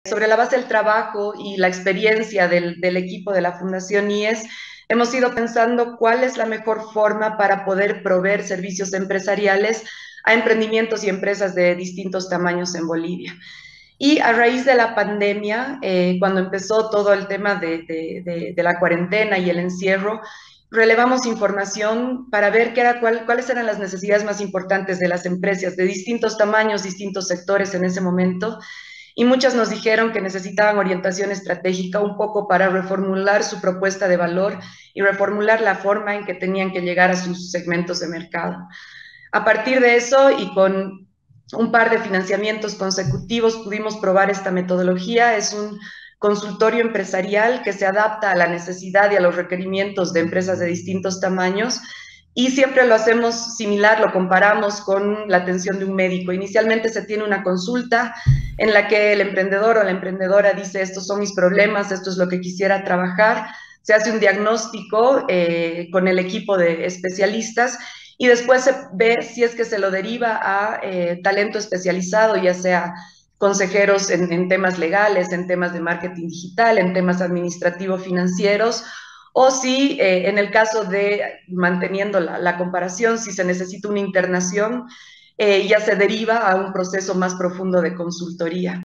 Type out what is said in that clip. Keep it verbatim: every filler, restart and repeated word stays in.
Sobre la base del trabajo y la experiencia del, del equipo de la Fundación I E S, hemos ido pensando cuál es la mejor forma para poder proveer servicios empresariales a emprendimientos y empresas de distintos tamaños en Bolivia. Y a raíz de la pandemia, eh, cuando empezó todo el tema de, de, de, de la cuarentena y el encierro, relevamos información para ver qué era, cuál, cuáles eran las necesidades más importantes de las empresas de distintos tamaños, distintos sectores en ese momento, y muchas nos dijeron que necesitaban orientación estratégica un poco para reformular su propuesta de valor y reformular la forma en que tenían que llegar a sus segmentos de mercado. A partir de eso y con un par de financiamientos consecutivos pudimos probar esta metodología. Es un consultorio empresarial que se adapta a la necesidad y a los requerimientos de empresas de distintos tamaños, y siempre lo hacemos similar, lo comparamos con la atención de un médico. Inicialmente se tiene una consulta en la que el emprendedor o la emprendedora dice: estos son mis problemas, esto es lo que quisiera trabajar. Se hace un diagnóstico eh, con el equipo de especialistas, y después se ve si es que se lo deriva a eh, talento especializado, ya sea consejeros en, en temas legales, en temas de marketing digital, en temas administrativo-financieros, o si eh, en el caso de, manteniendo la, la comparación, si se necesita una internación, eh, ya se deriva a un proceso más profundo de consultoría.